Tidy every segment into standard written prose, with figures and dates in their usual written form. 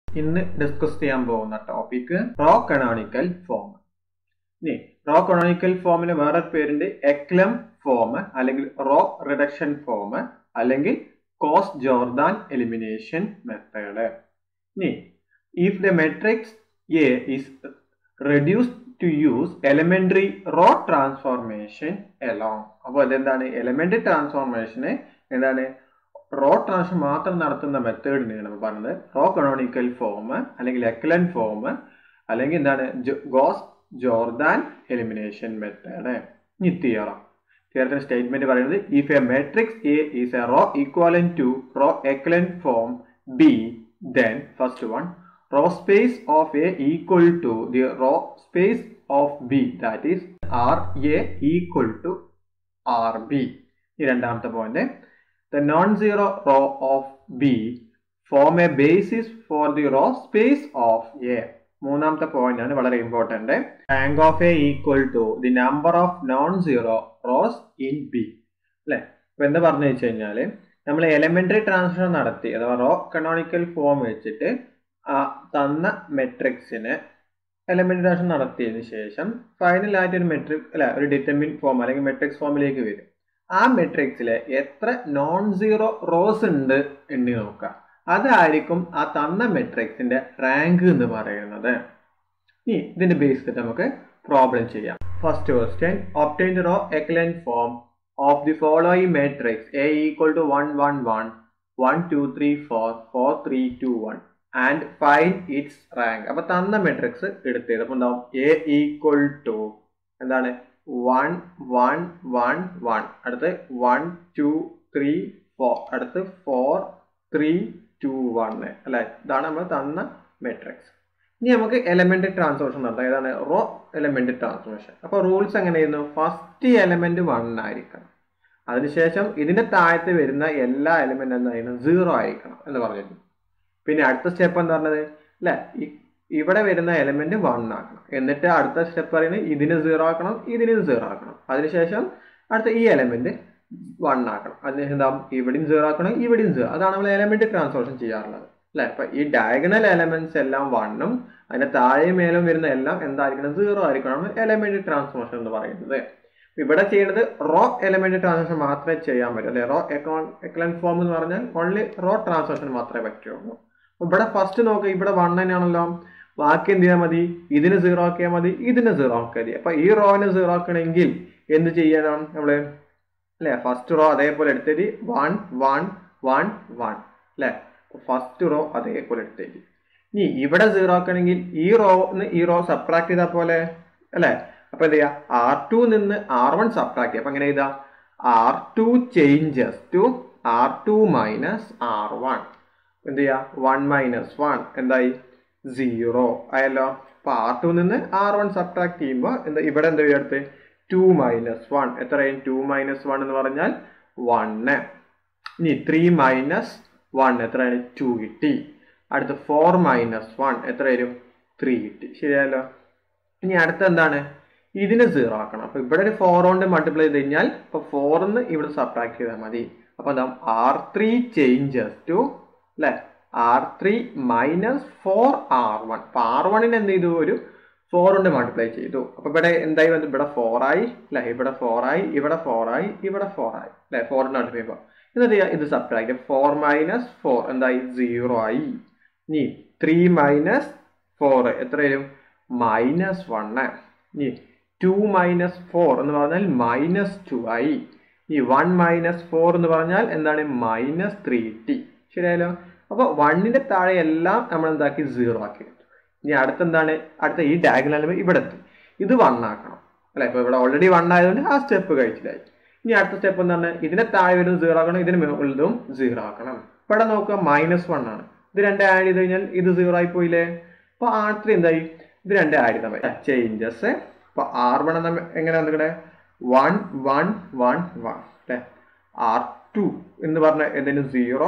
ഇന്ന് ഡിസ്കസ് ചെയ്യാൻ പോകുന്ന ടോപ്പിക് റോ കനോണിക്കൽ ഫോം. ഇനി റോ കനോണിക്കൽ ഫോമിന് വേറൊരു പേരുണ്ട് എക്ലം ഫോം, അല്ലെങ്കിൽ റോ റിഡക്ഷൻ ഫോം, അല്ലെങ്കിൽ കോസ് ജോർദാൻ എലിമിനേഷൻ മെത്തേഡ്. ഇനി if the matrix A is reduced to use elementary row transformation alone. അപ്പോൾ അതെന്താണ്? എലമെന്ററി ട്രാൻസ്ഫോർമേഷന് എന്താണ് റോ ട്രാൻസ്ഫോർ മാത്രം നടത്തുന്ന മെത്തേഡിനെയാണ് നമ്മൾ പറഞ്ഞത് റോ കനോണിക്കൽ ഫോം, അല്ലെങ്കിൽ എക്ലൻ ഫോം, അല്ലെങ്കിൽ എന്താണ് ഗോസ് ജോർദാൻ എലിമിനേഷൻ മെത്തേഡ്. ഇനി തിയറത്തിന്റെ സ്റ്റേറ്റ്മെന്റ് പറയുന്നത് if a matrix A is a row equivalent to row echelon form B, then first one, row space of A equal to the row space of B, that is RA equal to RB. ഈ രണ്ടാമത്തെ point, the non-zero row of B form a basis for the row space of A. മൂന്നാമത്തെ പോയിന്റ് ആണ് വളരെ important. Rank of A equal to the number of non zero rows in B. അല്ലെ, ഇപ്പൊ എന്താ പറഞ്ഞു വെച്ച് കഴിഞ്ഞാല് നമ്മൾ എലമെന്ററി ട്രാൻസ്ഫോർമേഷൻ നടത്തി, അഥവാ റോ കനോണിക്കൽ ഫോം വെച്ചിട്ട് ആ തന്ന മെട്രിക്സിന് എലമെന്ററി ട്രാൻസ്ഫോർമേഷൻ നടത്തിയതിനു ശേഷം ഫൈനലായിട്ട് ഒരു മെട്രിക് ഒരു ഡിറ്റർമിൻ ഫോം അല്ലെങ്കിൽ മെട്രിക്സ് ഫോമിലേക്ക് വരും. ആ മെട്രിക്സിലെ എത്ര നോൺ സീറോ റോസ് ഉണ്ട് എന്ന് നോക്കാം. അതായിരിക്കും ആ തന്ന മെട്രിക്സിന്റെ റാങ്ക് എന്ന് പറയുന്നത്. ഇനി ഇതിന്റെ ബേസ് ചെയ്തിട്ട് നമുക്ക് പ്രോബ്ലം ചെയ്യാം. First question, obtain the row echelon form of the following matrix A equal to 1 1 1 1 2 3 4 4 3 2 1 and find its rank. അപ്പോൾ തന്ന മെട്രിക്സ് എടുത്തത് അപ്പോൾ എന്താവും A equal to എന്താണ് 1 1 1 1, അടുത്ത് 1 2 3 4, അടുത്ത് 4 3 2 1 അല്ലെ, ഇതാണ് നമ്മൾ തന്ന മെട്രിക്സ്. ഇനി നമുക്ക് എലമെന്റ് ട്രാൻസ്ഫോർമേഷൻ നടത്താം. ഏതാണ്? Row element transformation. അപ്പൊ റൂൾസ് എങ്ങനെയായിരുന്നു? ഫസ്റ്റ് എലമെന്റ് 1 ആയിരിക്കണം, അതിനുശേഷം ഇതിന്റെ താഴത്ത് വരുന്ന എല്ലാ എലമെന്റ് എന്തായിരുന്നു? 0 ആയിരിക്കണം എന്ന് പറഞ്ഞിരുന്നു. പിന്നെ അടുത്ത സ്റ്റെപ്പ് എന്താ പറഞ്ഞത്? അല്ലെ, ഇവിടെ വരുന്ന എലമെന്റ് 1 ആക്കണം. എന്നിട്ട് അടുത്ത സ്റ്റെപ്പ് പറയുന്നത് ഇതിന് 0 ആക്കണം, ഇതിന് 0 ആക്കണം. അതിനുശേഷം അടുത്ത ഈ എലമെന്റ് 1 ആക്കണം. അതിനുശേഷം എന്താ? ഇവിടെയും 0 ആക്കണം, ഇവിടെയും 0. അതാണ് നമ്മൾ എലമെന്റ് ട്രാൻസ്ഫോർമേഷൻ ചെയ്യാറുള്ളത്. അല്ലെ, അപ്പൊ ഈ ഡയഗണൽ എലമെന്റ്സ് എല്ലാം 1ഉം അതിന്റെ താഴെയും മേലും വരുന്ന എല്ലാം എന്തായിരിക്കണം? 0 ആയിരിക്കണം എലമെന്റ് ട്രാൻസ്ഫോർമേഷൻ എന്ന് പറയുന്നത്. ഇവിടെ ചെയ്യുന്നത് റോ എലമെന്റ് ട്രാൻസ്ഫോർമേഷൻ മാത്രമേ ചെയ്യാൻ പറ്റൂ. അല്ലെ, റോ എക്ലൻ ഫോം എന്ന് പറഞ്ഞാൽ ഓൺലി റോ ട്രാൻസ്ഫോർമേഷൻ മാത്രമേ പറ്റുള്ളൂ. ഇവിടെ ഫസ്റ്റ് നോക്കുക, ഇവിടെ 1 തന്നെയാണല്ലോ. ബാക്കി എന്ത് ചെയ്യാൻ മതി? ഇതിന് 0 ആക്കിയാൽ മതി, ഇതിന് 0 ആക്കിയാൽ മതി. അപ്പൊ ഈ റോവിന് 0 ആക്കണമെങ്കിൽ എന്ത് ചെയ്യണം നമ്മള്? അല്ലെ, ഫസ്റ്റ് റോ അതേപോലെ എടുത്തേക്ക് 1 1 1 1 അല്ലെ, ഫസ്റ്റ് റോ അതേപോലെ എടുത്തേക്ക്. ഇനി ഇവിടെ 0 ആക്കണമെങ്കിൽ ഈ റോ സബ്ട്രാക്ട് ചെയ്താൽ പോലെ അല്ലെ. അപ്പൊ എന്ത് ചെയ്യാ? R2 നിന്ന് R1 സബ്ട്രാക്ട് ചെയ്യാം. അപ്പൊ എങ്ങനെ ചെയ്താ? R2 changes to R2 minus R1. എന്ത് ചെയ്യാ? 1 മൈനസ് 1 എന്തായി? 0 ആയല്ലോ. അപ്പൊ R2 നിന്ന് R1 സബ്ട്രാക്ട് ചെയ്യുമ്പോൾ എന്താ ഇവിടെ എന്താ അടുത്ത്? 2 മൈനസ് 1 എത്രയും? 2 മൈനസ് 1 എന്ന് പറഞ്ഞാൽ 1. ഇനി 3 മൈനസ് 1 എത്രയാണ്? 2 കിട്ടി. അടുത്ത് 4 മൈനസ് 1 എത്ര വരും? 3 കിട്ടി. ശരിയല്ലോ. ഇനി അടുത്ത എന്താണ്? ഇതിന് 0 ആക്കണം. അപ്പൊ ഇവിടെ ഒരു 4 കൊണ്ട് മൾട്ടിപ്ലൈ ചെയ്ത് കഴിഞ്ഞാൽ ഇപ്പൊ 4 ന്ന് ഇവിടെ സബ്ട്രാക്ട് ചെയ്താൽ മതി. അപ്പൊ എന്താ? R3 ചേഞ്ചസ് ടു അല്ലെ R3 മൈനസ് 4 R1. അപ്പൊ R1ന് എന്ത് ചെയ്തു? ഒരു 4 കൊണ്ട് മൾട്ടിപ്ലൈ ചെയ്തു. അപ്പൊ ഇവിടെ എന്തായി വന്നു? ഇവിടെ 4 ആയി അല്ലെ, ഇവിടെ 4 ആയി, ഇവിടെ 4 ആയി, ഇവിടെ 4 ആയി അല്ലെ. 4 കൊണ്ട് മൾട്ടിപ്ലൈ ചെയ്യുമ്പോൾ എന്നിട്ട് ഇത് സബ്ട്രാക്ട് 4 മൈനസ് 4 എന്തായി? 0 ആയി. ഇനി 3 മൈനസ് 4 എത്ര വരും? മൈനസ് 1. ഇനി 2 മൈനസ് 4 എന്ന് പറഞ്ഞാൽ മൈനസ് 2 ആയി. ഈ 1 മൈനസ് 4 എന്ന് പറഞ്ഞാൽ എന്താണ്? Minus 3t. ശരിയായല്ലോ. അപ്പൊ 1ന്റെ താഴെ എല്ലാം നമ്മൾ എന്താക്കി? 0 ആക്കി. ഇനി അടുത്തെന്താണ്? അടുത്ത ഈ ഡയഗണൽ ഇവിടെ എത്തി, ഇത് 1 ആക്കണം അല്ലെ. ഇപ്പൊ ഇവിടെ ഓൾറെഡി 1 ആയതുകൊണ്ട് ആ സ്റ്റെപ്പ് കഴിച്ചില്ലായി. ഇനി അടുത്ത സ്റ്റെപ്പ് എന്താണ്? ഇതിന്റെ താഴെ വരുന്നത് 0 ആക്കണം, ഇതിന് മുകളിലും 0 ആക്കണം. ഇവിടെ നോക്കുക, മൈനസ് 1 ആണ്. ഇത് 2 ആഡ് ചെയ്ത് കഴിഞ്ഞാൽ ഇത് 0 ആയി പോയില്ലേ. അപ്പൊ R3 എന്തായി? ഇത് 2 ആഡ് ചെയ്താൽ മതി. ചേഞ്ചസ്. അപ്പൊ R1 എങ്ങനെ വന്നിവിടെ? 1 1 1 1 അല്ലെ. R2 എന്ന് പറഞ്ഞ എന്തിന്? 0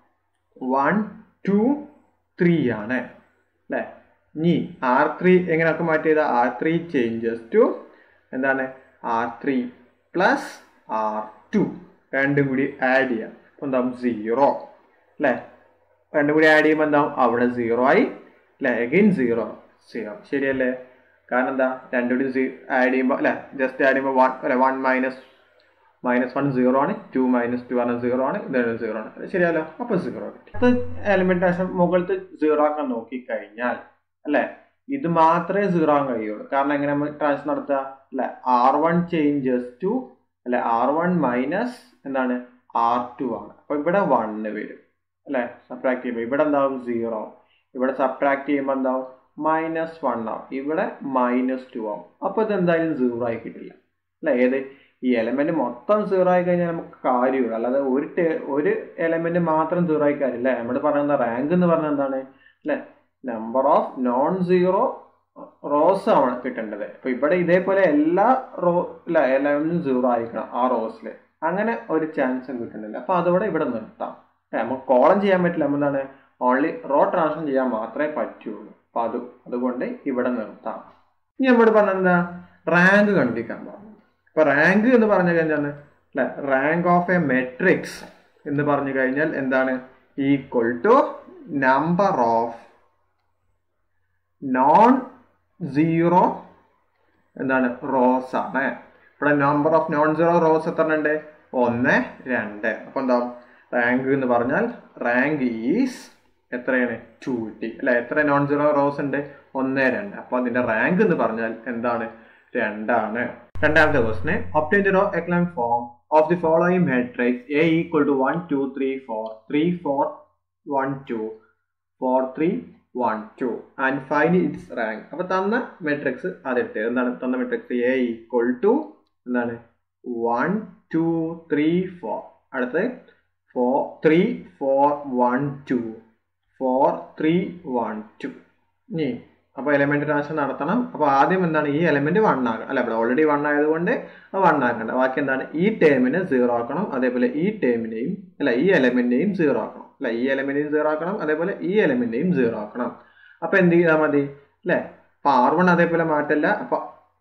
1 2 3 ആണ് അല്ലെ. ഇനി R3 എങ്ങനെയൊക്കെ മാറ്റി ചെയ്താൽ R3 ചേഞ്ചസ് ടു എന്താണ്? R3 പ്ലസ് R2 രണ്ടും കൂടി ആഡ് ചെയ്യാം. അപ്പൊ എന്താ? 0 അല്ലെ. രണ്ടും കൂടി ആഡ് ചെയ്യുമ്പോൾ എന്താവും അവിടെ 0 ആയി അല്ലെ അഗെയിൻ 0 ശരിയല്ലേ കാരണം എന്താ രണ്ടും കൂടി ആഡ് ചെയ്യുമ്പോൾ അല്ലെ ജസ്റ്റ് ആഡ് ചെയ്യുമ്പോൾ 1 അല്ലെ 1 -1 0 ആണ് 2 - 2 ആണ് 0 ആണ് ഇത് 0 ആണ് ശരിയല്ലോ അപ്പൊ 0 കിട്ടി അടുത്ത എലിമെന്റ് മുകളിലത്തെ 0 ആക്കാൻ നോക്കിക്കഴിഞ്ഞാൽ അല്ലെ ഇത് മാത്രമേ 0 ആകാൻ കഴിയുള്ളൂ കാരണം എങ്ങനെ നമ്മൾ ട്രാൻസ്ഫർ നടത്തുക അല്ലെ R1 ചേഞ്ചസ് ടു അല്ലെ R1 മൈനസ് എന്താണ് R2 ആണ് അപ്പൊ ഇവിടെ 1 വരും അല്ലെ സബ്ട്രാക്ട് ചെയ്യുമ്പോൾ ഇവിടെ എന്താവും 0 ഇവിടെ സബ്ട്രാക്ട് ചെയ്യുമ്പോൾ എന്താവും -1 ആവും ഇവിടെ -2 ആവും അപ്പൊ ഇത് എന്തായാലും 0 ആയി കിട്ടില്ല അല്ലെ ഏത് ഈ എലമെന്റ് മൊത്തം 0 ആയി കഴിഞ്ഞാൽ നമുക്ക് കാര്യമില്ല അല്ലാതെ ഒരു എലമെന്റ് മാത്രം 0 ആയി കാര്യമില്ല നമ്മൾ പറയുന്ന റാങ്ക് എന്ന് പറഞ്ഞാൽ എന്താണ് അല്ലെ number of non zero rows ആണ് കിട്ടേണ്ടത് അപ്പൊ ഇവിടെ ഇതേപോലെ എല്ലാ എലമെന്റും 0 ആയിരിക്കണം ആ റോസില് അങ്ങനെ ഒരു ചാൻസും കിട്ടുന്നില്ല അപ്പൊ അതോടെ ഇവിടെ നിർത്താം നമുക്ക് കോളം ചെയ്യാൻ പറ്റില്ല എന്താണ് ഓൺലി റോ ട്രാൻസ്ഫർ ചെയ്യാൻ മാത്രമേ പറ്റുള്ളൂ അപ്പൊ അതുകൊണ്ട് ഇവിടെ നിർത്താം ഇനി നമ്മൾ പറഞ്ഞെന്താ റാങ്ക് കണ്ടുപിടിക്കാൻ പറഞ്ഞു അപ്പൊ റാങ്ക് എന്ന് പറഞ്ഞു കഴിഞ്ഞാൽ അല്ലെ റാങ്ക് ഓഫ് എ മെട്രിക്സ് എന്ന് പറഞ്ഞു കഴിഞ്ഞാൽ എന്താണ് equal to number of non zero എന്താണ് റോസ് ആണ് ഇവിടെ number of non zero rows എത്ര ഉണ്ട് 1 2 അപ്പൊ എന്താ റാങ്ക് എന്ന് പറഞ്ഞാൽ റാങ്ക് ഈസ് എത്രയാണ് 2t അല്ലെ എത്ര നോൺ സീറോ റോസ് ഉണ്ട് 1 2 അപ്പൊ അതിന്റെ റാങ്ക് എന്ന് പറഞ്ഞാൽ എന്താണ് 2 ആണ് രണ്ടാമത്തെ question obtain the row echelon form of the following matrix A equal to 1 2 3 4 3 4 1 2 4 3 1 2 and find its rank അപ്പൊ തന്ന മെട്രിക്സ് അതെടുത്ത് എന്താണ് തന്ന മെട്രിക്സ് A equal to എന്താണ് 1 2 3 4 അടുത്ത് 3 4 1 2 4 3 1 2 ഇനി അപ്പോൾ എലമെന്റ് ട്രാൻസ്ഫർ നടത്തണം അപ്പോൾ ആദ്യം എന്താണ് ഈ എലമെന്റ് 1 ആക്കണം അല്ല ഇവിടെ ഓൾറെഡി 1 ആയതുകൊണ്ട് 1 ആക്കണ്ട ബാക്കി എന്താണ് ഈ ടേമിനെ 0 ആക്കണം അതേപോലെ ഈ ടേമിനെയും അല്ല ഈ എലമെന്റിനെയും 0 ആക്കണം അല്ല ഈ എലമെന്റിനെയും 0 ആക്കണം അതേപോലെ ഈ എലമെന്റിനെയും 0 ആക്കണം അപ്പൊ എന്ത് ചെയ്താൽ മതി അല്ലേ അപ്പൊ R1 അതേപോലെ മാറ്റല്ല അപ്പൊ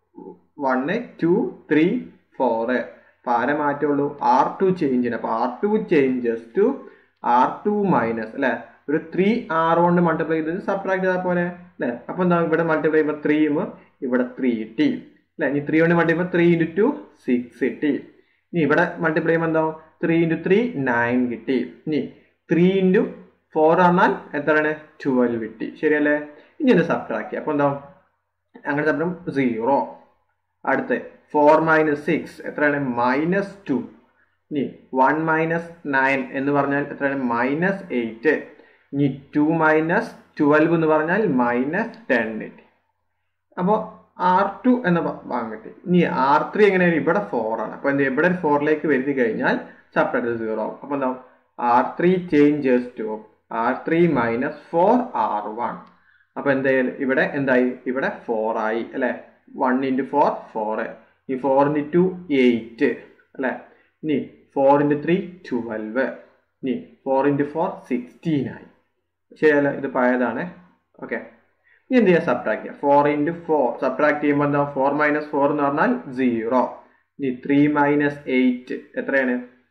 1 2 3 4 അപ്പൊ ആരെ മാറ്റുള്ളൂ R2 ചേഞ്ച് അപ്പൊ R2 changes to R2 minus അല്ലെ ഒരു 3 R കൊണ്ട് മൾട്ടിപ്ലൈ ചെയ്ത് സബ്ട്രാക്ട് ചെയ്താൽ പോലെ അല്ലെ അപ്പൊ എന്താ ഇവിടെ മൾട്ടിപ്ലൈ ചെയ്യുമ്പോൾ 3 ഇവിടെ 3t അല്ലെ ഇനി 3 കൊണ്ട് മൾട്ടിപ്ലൈ 3 × 2 6t ഇനി ഇവിടെ മൾട്ടിപ്ലൈ ചെയ്യുമ്പോൾ എന്താവും 3 × 3 9 കിട്ടി ഇനി 3 × 4 ആണെങ്കിൽ എത്രയാണ് 12 കിട്ടി ശരിയല്ലേ ഇനി ഇത് സബ്ട്രാക്ട് ചെയ്യാം അപ്പൊ എന്താവും അങ്ങനെ സബ്ട്രാക്ട് 0 അടുത്ത് 4 - 6 എത്രയാണ് -2 ഇനി 1 - 9 എന്ന് പറഞ്ഞാൽ എത്രയാണ് -8 ഇനി 2 - 12 എന്ന് പറഞ്ഞാൽ -10 കിട്ടി അപ്പോൾ R2 എന്ന ഭാഗം കിട്ടി ഇനി R3 എങ്ങനെയാണ് ഇവിടെ 4 ആണ് അപ്പൊ ഇവിടെ 4ലേക്ക് വരുത്തി കഴിഞ്ഞാൽ സബ്ട്രാക്ട് 0 ആവും അപ്പൊ എന്താവും R3 changes to R3 - 4 R1 അപ്പൊ എന്തായാലും ഇവിടെ എന്തായി ഇവിടെ 4 ആയി അല്ലെ 1 × 4 4 ഈ 4 × 2 8 അല്ലെ ഇനി 4 × 3 12 ഇനി 4 × 4 16 ആയി ശരിയല്ല ഇത് പഴയതാണ് ഓക്കെ ഇനി എന്ത് ചെയ്യാം സബ്ട്രാക്ട് ചെയ്യാം 4 × 4 സബ്ട്രാക്ട് ചെയ്യുമ്പോൾ എന്താ 4 - 4 എന്ന് പറഞ്ഞാൽ 0 ഇനി 3 - 8 എത്രയാണ്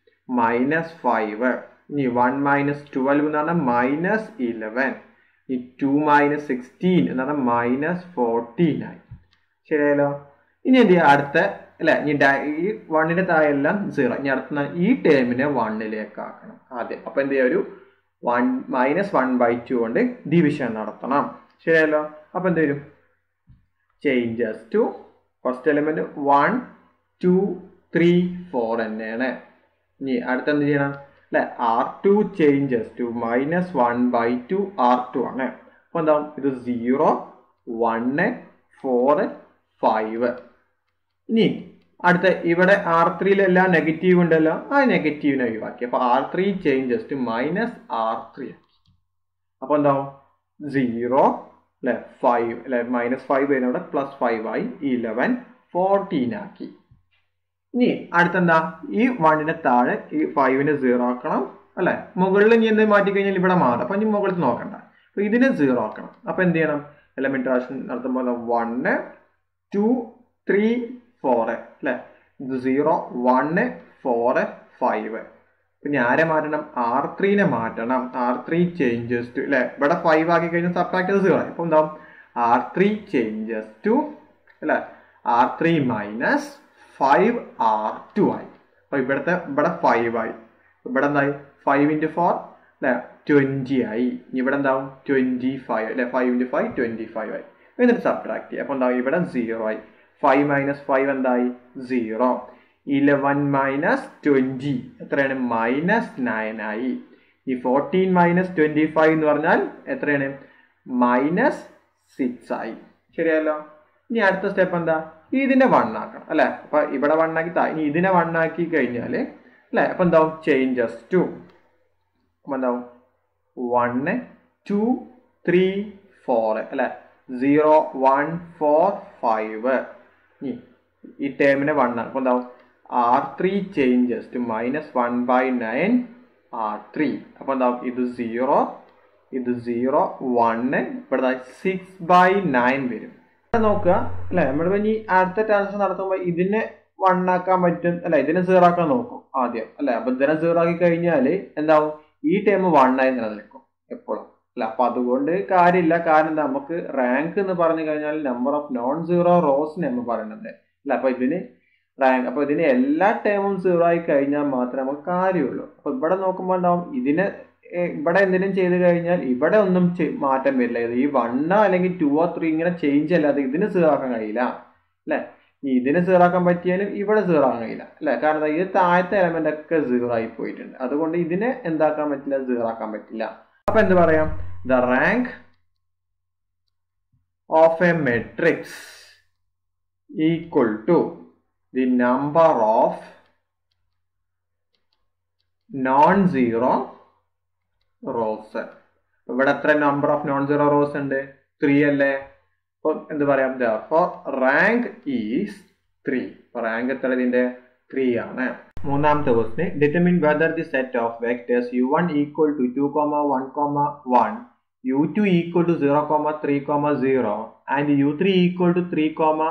-5 ഇനി 1 - 12 എന്ന് പറഞ്ഞാൽ -11 ഈ 2 - 16 എന്ന് പറഞ്ഞാൽ -14 ആയി ശരിയല്ലോ ഇനി എന്ത് ചെയ്യാം അടുത്ത അല്ലെ ഇനി ഈ 1ന്റെ താഴെ എല്ലാം 0 ഇനി അടുത്ത ഈ ടേമിനെ 1ലേക്ക് ആക്കണം ആദ്യം അപ്പൊ എന്ത് ചെയ്യാം ഒരു -1/2 കൊണ്ട് ഡിവിഷൻ നടത്തണം ശരിയല്ലോ അപ്പൊ എന്ത് വരും ചേഞ്ചസ് ടു ഫസ്റ്റ് എലിമെന്റ് 1 2 3 4 തന്നെയാണ് ഇനി അടുത്ത എന്ത് ചെയ്യണം അല്ലെ R2 ചേഞ്ചസ് ടു -1/2 R2 ആണ് അപ്പൊ എന്താവും ഇത് 0 1 4 5 ഇനി അടുത്ത ഇവിടെ R3 നെഗറ്റീവ് ഉണ്ടല്ലോ ആ നെഗറ്റീവിനെ ഒഴിവാക്കി അപ്പൊ R3 ചേഞ്ചസ് ടു -R3 അപ്പൊ എന്താവും 0 അല്ലെ 5 അല്ലെ -5 വരുന്നവിടെ +5 ആയി 11 14 ആക്കി ഇനി അടുത്തെന്താ ഈ 1ന്റെ താഴെ ഈ 5നെ 0 ആക്കണം അല്ലെ മുകളിൽ ഇനി എന്ത് മാറ്റി കഴിഞ്ഞാൽ ഇവിടെ മാറും അപ്പൊ ഇനി മുകളിൽ നോക്കണ്ട അപ്പൊ ഇതിനെ 0 ആക്കണം അപ്പൊ എന്ത് ചെയ്യണം എലമെന്റ് ട്രാൻസ്ഫർ നടത്തുമ്പോൾ 1 2 3 4 അല്ലെ ഇത് 0 1 4 5 പിന്നെ ആരെ മാറ്റണം? R3 മാറ്റണം. R3 ചേഞ്ചസ് ടു അല്ലെ, ഇവിടെ 5 ആക്കി കഴിഞ്ഞാൽ സബ്ട്രാക്ട് ചെയ്ത് 0 ആയി. അപ്പൊ എന്താവും? R3 ചേഞ്ചസ് ടു അല്ലെ R3 മൈനസ് 5R2 ആയി. അപ്പൊ ഇവിടെ 5 ആയി. ഇവിടെ എന്തായി? 5 into 4 അല്ലെ 20 ആയി. ഇവിടെ എന്താവും? 25 അല്ലെ, 5 into 5 25 ആയി. എന്നിട്ട് സബ്ട്രാക്ട് ചെയ്യാം. അപ്പൊ എന്താവും? ഇവിടെ 0 ആയി. 5 minus 5 എന്തായി? 0. 11 minus 20 എത്രയാണ്? -9 ആയി. ഈ 14 minus 25 എന്ന് പറഞ്ഞാൽ എത്രയാണ്? -6 ആയി. ശരിയല്ലോ. ഇനി അടുത്ത സ്റ്റെപ്പ് എന്താ? ഇതിനെ 1 ആക്കണം അല്ലെ. അപ്പൊ ഇവിടെ 1 ആക്കി ഇനി ഇതിനെ 1 ആക്കി കഴിഞ്ഞാല് അല്ലെ, അപ്പൊ എന്താവും? ചേഞ്ചസ് ടു അപ്പൊ എന്താവും? 1 2 3 4 അല്ലെ, 0 1 4 5. ഈ ടേമിനെ 1 ആണ്. അപ്പൊ എന്താവും? R3 changes to -1/9 R3. അപ്പൊ എന്താവും? ഇത് 0 ഇത് 0 1 ഇവിടെ 6/9 വരും. നോക്കുക അല്ലെ, നമ്മൾ ഇനി അടുത്ത ട്രാൻസാക്ഷൻ നടത്തുമ്പോൾ ഇതിനെ 1 ആക്കാൻ പറ്റും അല്ലെ, ഇതിനെ 0 ആക്കാൻ നോക്കും ആദ്യം അല്ലെ. അപ്പൊ ഇതിനെ 0 ആക്കി കഴിഞ്ഞാല് എന്താവും? ഈ ടേം 1 ആയി നിലനിൽക്കും എപ്പോഴും അല്ല. അപ്പൊ അതുകൊണ്ട് കാര്യമില്ല. കാരണം എന്താ? നമുക്ക് റാങ്ക് എന്ന് പറഞ്ഞു കഴിഞ്ഞാൽ number of non zero rows നമ്മൾ പറയുന്നത് അല്ല. അപ്പൊ ഇതിന് റാങ്ക്, അപ്പൊ ഇതിന് എല്ലാ ടേമും 0 ആയി കഴിഞ്ഞാൽ മാത്രമേ നമുക്ക് കാര്യമുള്ളൂ. അപ്പൊ ഇവിടെ നോക്കുമ്പോൾ എന്താവും? ഇതിനെ ഇവിടെ എന്തെങ്കിലും ചെയ്ത് കഴിഞ്ഞാൽ ഇവിടെ ഒന്നും മാറ്റം വരില്ല. ഈ 1 അല്ലെങ്കിൽ 2 3 ഇങ്ങനെ ചേഞ്ച് അല്ലാതെ ഇതിന് 0 ആക്കാൻ കഴിയില്ല അല്ലെ. ഇതിന് 0 ആക്കാൻ പറ്റിയാലും ഇവിടെ 0 ആക്കാൻ കഴിയില്ല അല്ലെ. കാരണം ഇത് താഴത്തെ എലമെന്റ് ഒക്കെ 0 ആയി പോയിട്ടുണ്ട്. അതുകൊണ്ട് ഇതിനെ എന്താക്കാൻ പറ്റില്ല? 0 ആക്കാൻ പറ്റില്ല. അപ്പൊ എന്ത് പറയാം? The rank of a matrix equal to the number of non-zero rows. ഇവിടെ എത്ര number of non zero rows ഉണ്ട്? 3 അല്ലേ. അപ്പൊ എന്ത് പറയാം? Therefore rank is 3. റാങ്ക് എത്ര ഇതിന്റെ? 3 ആണ്. മൂന്നാമത്തെ question, determine whether the set of vectors u1 equal to 2, 1, 1, u2 equal to 0, 3, 0 and u3 equal to 3,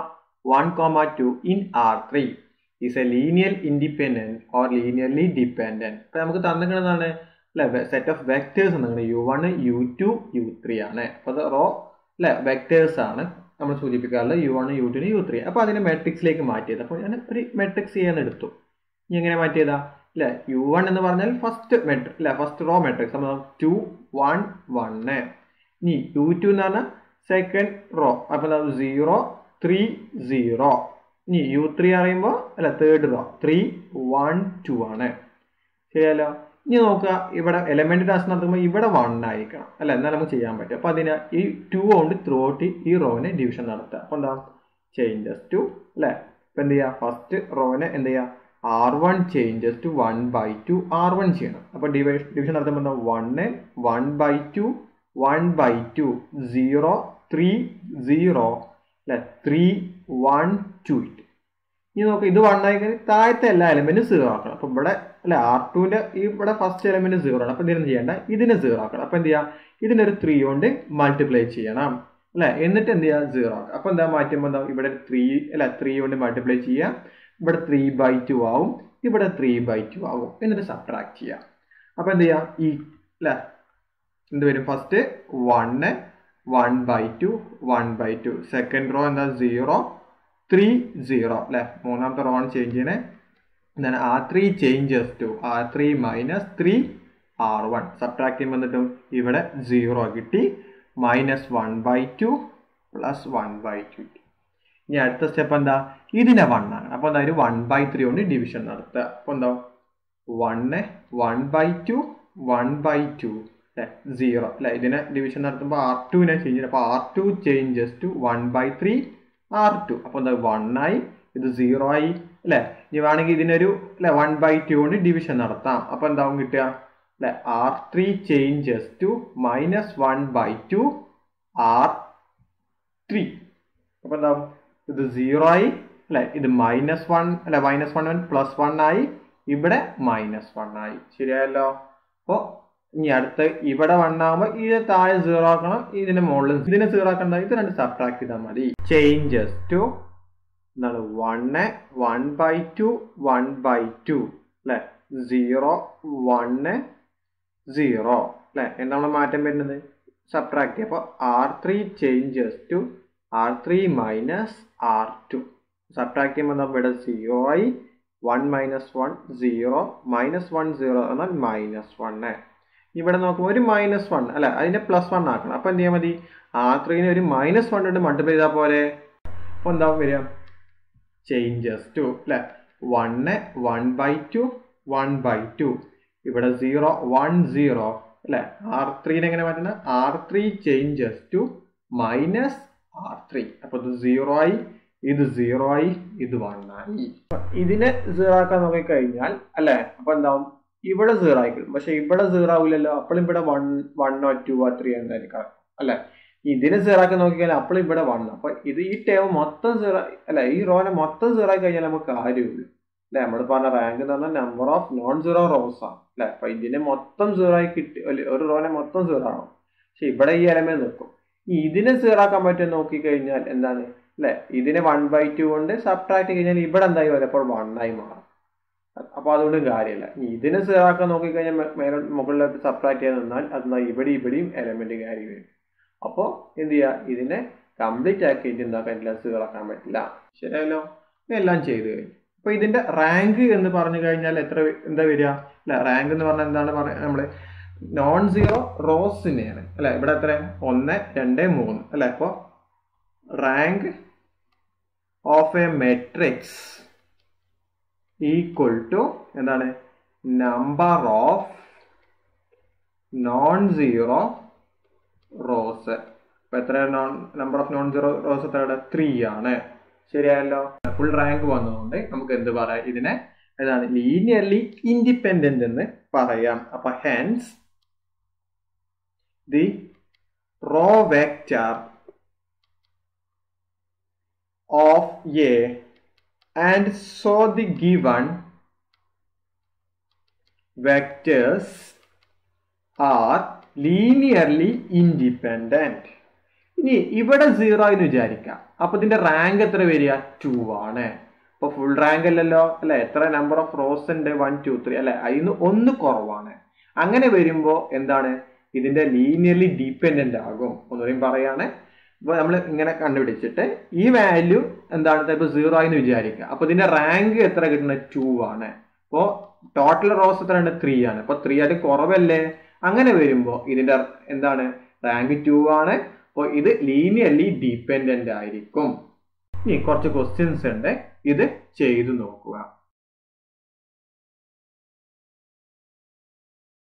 1, 2 in R3 is a linear independent or linearly dependent. അപ്പൊ നമുക്ക് തന്നിരിക്കുന്നതാണ് അല്ലെ സെറ്റ് ഓഫ് വെക്ടേഴ്സ് എന്നാണ്. u1 u2 u3 ആണ്. അപ്പൊ അത് raw അല്ലെ vectors ആണ് നമ്മൾ സൂചിപ്പിക്കാറുള്ളത് u1 u2 u3. അപ്പൊ അതിനെ മെട്രിക്സിലേക്ക് മാറ്റിയത്. അപ്പൊ ഞാൻ ഒരു മെട്രിക്സ് ചെയ്യാൻ എടുത്തു. ഇനി എങ്ങനെ മാറ്റിയതാ അല്ലെ? u1 എന്ന് പറഞ്ഞാൽ ഫസ്റ്റ് മെട്രിക് അല്ലെ, ഫസ്റ്റ് റോ മെട്രിക്സ് 2 1 1. ഇനി u2 എന്ന് പറഞ്ഞാൽ സെക്കൻഡ് റോ. അപ്പൊ 0 3 0. ഇനി u3 അറിയുമ്പോൾ അല്ലെ തേർഡ് റോ 3 1 2 ആണ്. ശരിയല്ലോ. ഇനി നോക്കുക, ഇവിടെ എലമെന്റ് ടാസ്ക് നടത്തുമ്പോൾ ഇവിടെ 1 ആയിരിക്കണം അല്ലെ, എന്നാൽ നമുക്ക് ചെയ്യാൻ പറ്റും. അപ്പൊ അതിന് ഈ 2 കൊണ്ട് ത്രൂ ഔട്ട് ഈ റോനെ ഡിവിഷൻ നടത്തുക. അപ്പൊ എന്താ? ചേഞ്ചസ് ടു അല്ലെ. ഇപ്പൊ എന്ത് ചെയ്യുക? ഫസ്റ്റ് റോനെ എന്ത് ചെയ്യുക? R1 ചേഞ്ചസ് ടു 1/2 R1 ചെയ്യണം. അപ്പൊ ഡിവിഷൻ നടത്തുമ്പോൾ എന്താ? 1 1/2 1/2 0 3 0 അല്ലെ 3 1 2. ഇനി നോക്കുക, ഇത് 1 ആയി കഴിഞ്ഞാൽ താഴത്തെ എല്ലാ എലമെന്റും 0 ആക്കണം. അപ്പൊ ഇവിടെ അല്ലെ R2ന്റെ ഇവിടെ ഫസ്റ്റ് എലമെന്റ് 0 ആണ്. അപ്പൊ ഇതിനും ചെയ്യേണ്ട, ഇതിനെ 0 ആക്കണം. അപ്പൊ എന്ത് ചെയ്യാം? ഇതിനൊരു 3 കൊണ്ട് മൾട്ടിപ്ലൈ ചെയ്യണം അല്ലെ, എന്നിട്ട് എന്ത് ചെയ്യാം? 0 ആക്കാം. അപ്പൊ എന്താ മാറ്റുമ്പോൾ എന്താ? ഇവിടെ 3 അല്ലെ 3 കൊണ്ട് മൾട്ടിപ്ലൈ ചെയ്യാം. ഇവിടെ 3/2 ആവും, ഇവിടെ 3/2 ആവും. എന്നിട്ട് സബ്ട്രാക്ട് ചെയ്യാം. അപ്പൊ എന്ത് ചെയ്യാം? ഈ അല്ലെ എന്ത് വരും? ഫസ്റ്റ് 1 1/2 1/2. സെക്കൻഡ് റോ എന്താ? 0 3 0 അല്ലെ. മൂന്നാമത്തെ റോ ആണ് ചേഞ്ച് ചെയ്യണേ. എന്താണ്? R3 changes to R3 minus 3 R1. Subtract ചെയ്യുമ്പോൾ എന്നിട്ടും ഇവിടെ 0 കിട്ടി. -1/2 പ്ലസ് 1/2. ഇനി അടുത്ത സ്റ്റെപ്പ് എന്താ? ഇതിനെ 1 ആണ്. അപ്പൊ എന്താ? 1/3 കൊണ്ട് ഡിവിഷൻ നടത്തുക. അപ്പൊ എന്താ? 1 1/2 1/2 അല്ലെ 0 അല്ലെ. ഇതിനെ ഡിവിഷൻ നടത്തുമ്പോൾ R2നെ ചേഞ്ച് ചെയ്യും. അപ്പൊ R2 ചേഞ്ചസ് ടു 1/3 R2. അപ്പൊ എന്താ? 1 ആയി, ഇത് 0 ആയി അല്ലെ. ഇനി വേണമെങ്കിൽ ഇതിനൊരു അല്ലെ 1/2 കൊണ്ട് ഡിവിഷൻ നടത്താം. അപ്പൊ എന്താവും കിട്ടുക അല്ലെ? R3 changes to -1/2 R3. അപ്പൊ എന്താവും? ഇത് 0 ആയി അല്ലെ, ഇത് -1 അല്ലെ -1 പ്ലസ് 1 ആയി, ഇവിടെ -1 ആയി. ശരിയായല്ലോ. അപ്പൊ ഇനി അടുത്ത് ഇവിടെ 1 ആകുമ്പോൾ ഇത് താഴെ 0 ആക്കണം, ഇതിന്റെ മുകളിൽ ഇതിനെ 0 ആക്കണ്ട. ഇത് രണ്ട് സബ്ട്രാക്ട് ചെയ്താൽ മതി. ചേഞ്ചസ് ടു എന്താണ്? 1 1/2 1/2 അല്ലെ 0 1 0 അല്ലെ? എന്താണ് മാറ്റം വരുന്നത്? സബ്ട്രാക്ട് ചെയ്യുക. അപ്പോൾ R3 changes to R3 minus R2. Subtract ചെയ്യുമ്പോൾ നമ്മൾ ഇവിടെ 0 ആയി. 1 മൈനസ് 1 0 മൈനസ് 1 0 എന്നാൽ മൈനസ് 1. ഇവിടെ നോക്കുമ്പോൾ ഒരു മൈനസ് 1 അല്ലെ? അതിന്റെ പ്ലസ് 1 ആക്കണം. അപ്പൊ എന്ത് ചെയ്യാൻ മതി? R3നെ ഒരു മൈനസ് 1 കൊണ്ട് മൾട്ടിപ്ലൈ ചെയ്താൽ പോലെ. അപ്പൊ എന്താ വരിക? ചേഞ്ചസ് ടു അല്ലെ? 1 1/2 1/2. ഇവിടെ 0 1 0 അല്ലെ? R3നെ എങ്ങനെ മാറ്റുന്നത്? R3 changes to minus R3. അപ്പൊ ഇത് 0 ആയി, ഇത് 0 ആയി, ഇത് 1 ആയി. ഇതിനെ 0 ആക്കാൻ നോക്കിക്കഴിഞ്ഞാൽ അല്ലെ? അപ്പൊ എന്താവും? ഇവിടെ 0 ആയിക്കും. പക്ഷെ ഇവിടെ 0 ആവില്ലല്ലോ. അപ്പോഴും ഇവിടെ 1 2 3 എന്തായിരിക്കും അല്ലെ? ഇതിനെ 0 ആക്കി നോക്കിക്കഴിഞ്ഞാൽ അപ്പോഴും ഇവിടെ 1. അപ്പൊ ഇത് ഈ ടേം മൊത്തം 0 അല്ലെ? ഈ റോനെ മൊത്തം 0 ആയി കഴിഞ്ഞാൽ നമുക്ക് കാര്യമില്ല അല്ലെ? നമ്മൾ പറഞ്ഞ റാങ്ക് എന്ന് പറഞ്ഞാൽ നമ്പർ ഓഫ് നോൺ 0 റോസ് ആണ് അല്ലെ? അപ്പൊ ഇതിനെ മൊത്തം 0 ആയി കിട്ടി, ഒരു റോനെ മൊത്തം 0 ആണോ? പക്ഷെ ഇവിടെ ഈ എലമെന്റ് നിൽക്കും. ഇതിനെ 0 ആക്കാൻ പറ്റുമെന്ന് നോക്കിക്കഴിഞ്ഞാൽ എന്താണ് അല്ലെ? ഇതിനെ 1/2 കൊണ്ട് സബ്ട്രാക്ട് കഴിഞ്ഞാൽ ഇവിടെ എന്തായി വരും? അപ്പോൾ 1 ആയി മാറും. അപ്പൊ അതുകൊണ്ട് കാര്യമില്ല. ഇതിനെ 0 ആക്കാൻ നോക്കിക്കഴിഞ്ഞാൽ മുകളിലേക്ക് സബ്ട്രാക്ട് ചെയ്യാൻ നിന്നാൽ അതെന്താ ഇവിടെയും എലമെന്റ് കാര്യം വരും. അപ്പോൾ എന്ത് ചെയ്യുക? ഇതിനെ കംപ്ലീറ്റ് ആക്കിയിട്ട് എന്താക്കാൻ പറ്റില്ല? 0 ആക്കാൻ പറ്റില്ല. ശരിയല്ലോ? എല്ലാം ചെയ്ത് കഴിഞ്ഞു. അപ്പൊ ഇതിന്റെ റാങ്ക് എന്ന് പറഞ്ഞു കഴിഞ്ഞാൽ എന്താ വരിക അല്ലെ? റാങ്ക് എന്ന് പറഞ്ഞാൽ എന്താണ് പറയുക? നമ്മള് നോൺ 0 റോസിനെയാണ് അല്ലെ? ഇവിടെ എത്ര? 1 2 3 അല്ലെ? അപ്പൊ rank of A matrix equal to എന്താണ്? Number of non 0 rows. അപ്പൊ എത്ര നമ്പർ ഓഫ് നോൺ 0 റോസ് എത്രയാണ്? 3 ആണ്. ശരിയായല്ലോ? ഫുൾ റാങ്ക് വന്നതുകൊണ്ട് നമുക്ക് എന്ത് പറയാം? ഇതിനെ ഏതാണ്? ലീനിയർലി ഇൻഡിപെൻഡന്റ് എന്ന് പറയാം. അപ്പൊ hence the row vector of A and so the given vectors are linearly independent. ഇനി ഇവിടെ 0 എന്ന് വിചാരിക്കാം. അപ്പൊ ഇതിന്റെ റാങ്ക് എത്ര വരിക? 2 ആണ്. അപ്പൊ ഫുൾ റാങ്ക് അല്ലല്ലോ അല്ലെ? എത്ര നമ്പർ ഓഫ് റോസ് ഉണ്ട്? 1 2 3 അല്ലെ? അതിന് 1 കുറവാണ്. അങ്ങനെ വരുമ്പോ എന്താണ്? ഇതിന്റെ ലീനിയർലി ഡിപെൻഡന്റ് ആകും. ഒന്നുകൂടി പറയാണ്. ഇപ്പൊ നമ്മൾ ഇങ്ങനെ കണ്ടുപിടിച്ചിട്ട് ഈ വാല്യൂ എന്താണ്? ഇപ്പൊ 0 ആയി എന്ന് വിചാരിക്കുക. അപ്പൊ ഇതിന്റെ റാങ്ക് എത്ര കിട്ടുന്നത്? 2 ആണ്. അപ്പോ ടോട്ടൽ റോസ് എത്ര ഉണ്ട്? 3 ആണ്. അപ്പൊ 3 ആയിട്ട് കുറവല്ലേ? അങ്ങനെ വരുമ്പോ ഇതിന്റെ എന്താണ്? റാങ്ക് 2 ആണ്. അപ്പോൾ ഇത് ലീനിയർലി ഡിപെൻഡന്റ് ആയിരിക്കും. ഇനി കുറച്ച് ക്വസ്റ്റ്യൻസ് ഉണ്ട്, ഇത് ചെയ്തു നോക്കുക.